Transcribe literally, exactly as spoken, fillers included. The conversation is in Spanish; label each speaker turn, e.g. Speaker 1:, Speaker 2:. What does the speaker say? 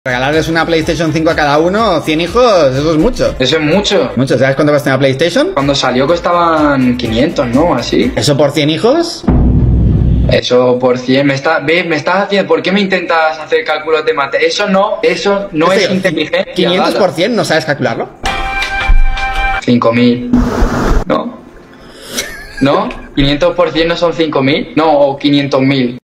Speaker 1: Regalarles una PlayStation cinco a cada uno, cien hijos, eso es mucho.
Speaker 2: Eso es mucho.
Speaker 1: Mucho, ¿sabes cuánto cuesta una PlayStation?
Speaker 2: Cuando salió costaban quinientos, ¿no? Así.
Speaker 1: ¿Eso por cien hijos?
Speaker 2: Eso por cien. Me está, ¿ves? Me estás haciendo... ¿Por qué me intentas hacer cálculos de mate? Eso no, eso no es inteligencia.
Speaker 1: ¿quinientos por cien no sabes calcularlo?
Speaker 2: cinco mil. ¿No? ¿No? ¿quinientos por cien no son cinco mil? No, o quinientos mil.